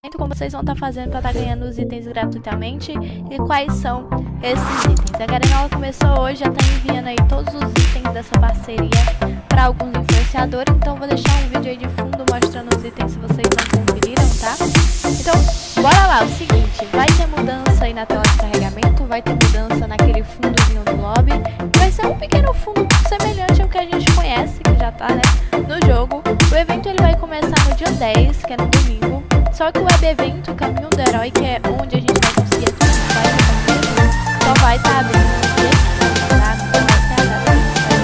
como vocês vão estar fazendo para estar ganhando os itens gratuitamente e quais são esses itens. A Garena ela começou hoje, já está enviando aí todos os itens dessa parceria para alguns influenciadores, então vou deixar um vídeo aí de fundo mostrando os itens se vocês não conferiram, tá? Então, bora lá, o seguinte, vai ter mudança aí na tela de carregamento, vai ter mudança naquele fundozinho do lobby, vai ser um pequeno fundo semelhante ao que a gente conhece, que já tá, né, no jogo. O evento ele vai começar no dia 10, que é no domingo. Só que o web evento Caminho do Herói, que é onde a gente vai conseguir ativar só vai estar abrindo aqui, tá? Não vai ser a data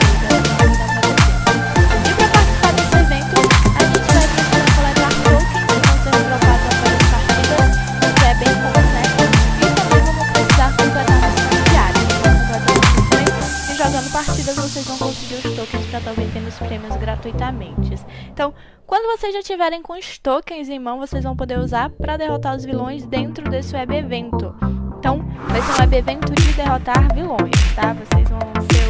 e para participar desse evento, a gente vai precisar coletar tokens que vão ser dropados após as partidas, que é bem bom, né? E também vamos precisar completar missões diárias. E jogando partidas, vocês vão conseguir os tokens para estar obtendo os prêmios gratuitamente. Então, quando vocês já tiverem com os tokens em mão, vocês vão poder usar para derrotar os vilões dentro desse web evento. Então, vai ser um web evento de derrotar vilões, tá? Vocês vão ser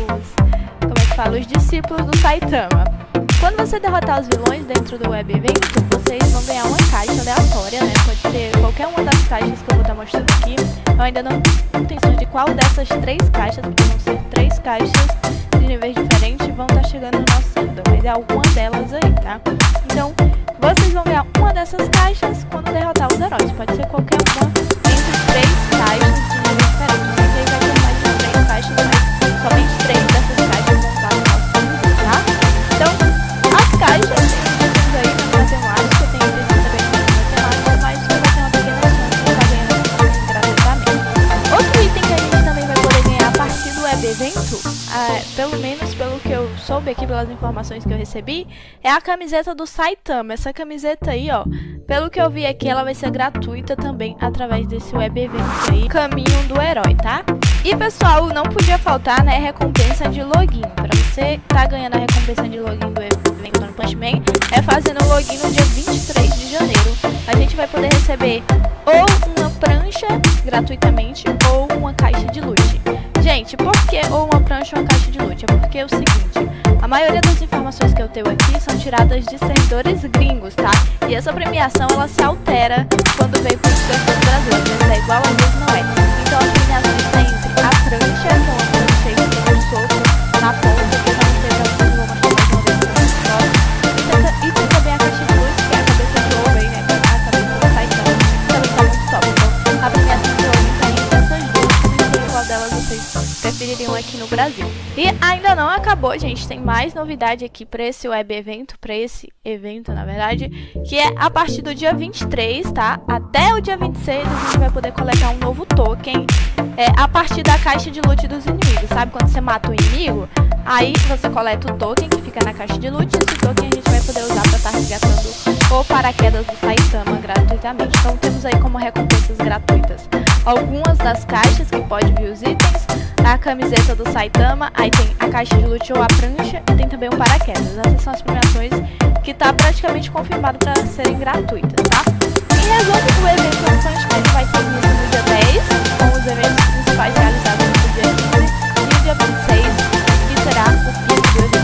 os discípulos do Saitama. Quando você derrotar os vilões dentro do web evento, vocês vão ganhar uma caixa aleatória, né? Pode ser qualquer uma das caixas que eu vou estar mostrando aqui. Eu ainda não tenho certeza de qual dessas 3 caixas, porque vão ser 3 caixas de níveis diferentes, vão estar chegando no nosso servidor, mas é alguma delas aí, tá? Então, vocês vão ganhar uma dessas caixas quando derrotar os heróis. Pode ser qualquer uma entre 3 caixas de níveis diferentes. E aí vai ter mais de 3 caixas, mas somente 3 dessas caixas vão estar no nosso servidor, tá? Então, as caixas, tem itens aí na matemática, tem itens também na matemática, mas você vai ter uma pequena chance de estar ganhando gratuitamente. Outro item que a gente também vai poder ganhar a partir do web evento, pelo menos pelo que eu soube aqui, pelas informações que eu recebi, é a camiseta do Saitama. Essa camiseta aí, ó, pelo que eu vi aqui, ela vai ser gratuita também através desse web evento aí, Caminho do Herói, tá? E pessoal, não podia faltar, né, recompensa de login. Pra você tá ganhando a recompensa de login do evento no Punch Man, é fazendo o login no dia 23 de janeiro. A gente vai poder receber ou uma prancha gratuitamente ou uma caixa de loot. Gente, por que ou uma prancha ou uma caixa de loot? É porque é o seguinte, a maioria das informações que eu tenho aqui são tiradas de servidores gringos, tá? E essa premiação, ela se altera quando vem para os servidores brasileiros. Às vezes é igual, às vezes não é. Então a premiação está entre a prancha, que é uma prancha aí que tem um soco na ponta, que eu já não sei pra vocês, vou mostrar mais uma vez pra vocês. E tem também a caixa de luz, que é a cabeça de ouro aí, né? A cabeça do Saitama, também tá muito top. Então a premiação de ouro está entre essas duas, não sei qual delas vocês prefeririam aqui no Brasil. E ainda não acabou, gente, tem mais novidade aqui para esse web evento, para esse evento, na verdade, que é a partir do dia 23, tá? Até o dia 26 a gente vai poder coletar um novo token a partir da caixa de loot dos inimigos, sabe? Quando você mata o inimigo, aí você coleta o token que fica na caixa de loot, e esse token a gente vai poder usar para estar resgatando o paraquedas do Saitama gratuitamente. Então temos aí como recompensas gratuitas algumas das caixas que pode vir os itens, a camiseta do Saitama, aí tem a caixa de loot ou a prancha e tem também o paraquedas. Essas são as premiações que tá praticamente confirmado para serem gratuitas, tá? Em resumo, o evento do Punch Man vai ter início no dia 10, com os eventos principais realizados no dia 15 e o dia 26, que será o pico de hoje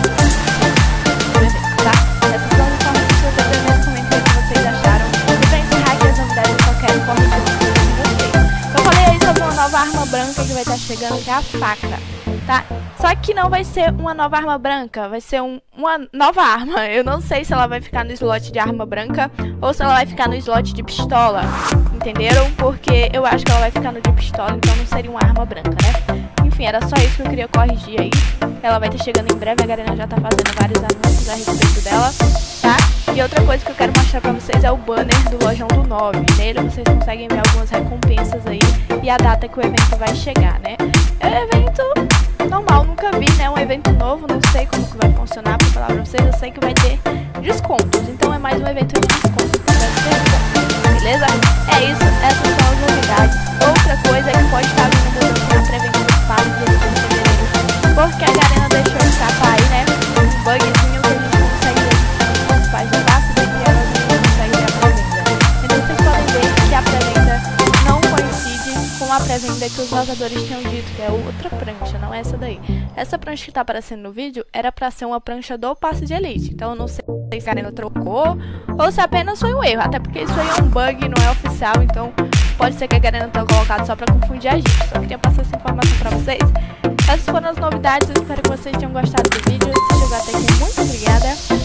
do evento, tá? Essas são as informações que eu tenho do evento, comentei o que vocês acharam. E pra encerrar aqui as novidades, eu só quero corrigir uma coisa com vocês. Eu falei aí sobre uma nova arma branca que vai estar chegando, que é a faca, tá? Só que não vai ser uma nova arma branca, vai ser uma nova arma. Eu não sei se ela vai ficar no slot de arma branca ou se ela vai ficar no slot de pistola, entenderam? Porque eu acho que ela vai ficar no de pistola, então não seria uma arma branca, né? Enfim, era só isso que eu queria corrigir aí. Ela vai estar chegando em breve, a Garena já tá fazendo vários anúncios a respeito dela, tá? E outra coisa que eu quero mostrar pra vocês é o banner do Lojão do 9. Nele vocês conseguem ver algumas recompensas aí e a data que o evento vai chegar, né? É um evento normal, nunca vi, né? Um evento novo, não sei como que vai funcionar, pra falar pra vocês, eu sei que vai ter descontos, então é mais um evento de desconto, beleza? É isso, essas são as novidades. Outra coisa é que pode estar vindo mudança na pré-venda dos passes de fevereiro, porque a Garena deixou escapar aí, né? Um bugzinho que a gente consegue ver os pais de passe e a gente consegue ver a pré-venda. Então vocês podem ver que a pré-venda não coincide com a pré-venda ainda que os jogadores tinham dito que é outra prancha, não é essa daí. Essa prancha que tá aparecendo no vídeo era pra ser uma prancha do passe de elite. Então eu não sei se a Garena trocou ou se apenas foi um erro. Até porque isso aí é um bug, não é oficial. Então pode ser que a Garena tenha colocado só pra confundir a gente. Só queria passar essa informação pra vocês. Essas foram as novidades. Eu espero que vocês tenham gostado do vídeo. Se chegou até aqui, muito obrigada.